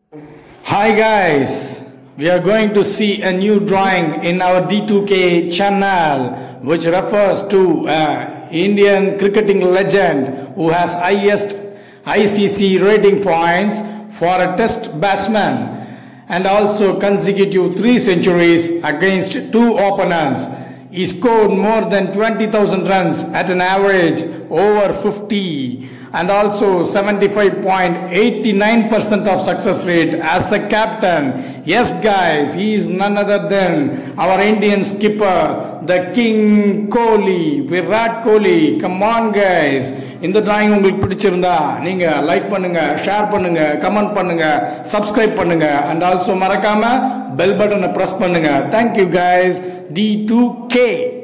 Hi guys, we are going to see a new drawing in our D2K channel which refers to an Indian cricketing legend who has highest ICC rating points for a test batsman and also consecutive 3 centuries against 2 opponents. He scored more than 20,000 runs at an average over 50 and also 75.89% of success rate as a captain. Yes guys, he is none other than our Indian skipper, the King Kohli, Virat Kohli. Come on guys. இந்த drawing உங்களுக்கு பிடிச்சிருந்தா நீங்க like பண்ணுங்க, share பண்ணுங்க, comment பண்ணுங்க, subscribe பண்ணுங்க and also மறக்காம bell பட்டனை பிரஸ் பண்ணுங்க. Thank you guys. D2K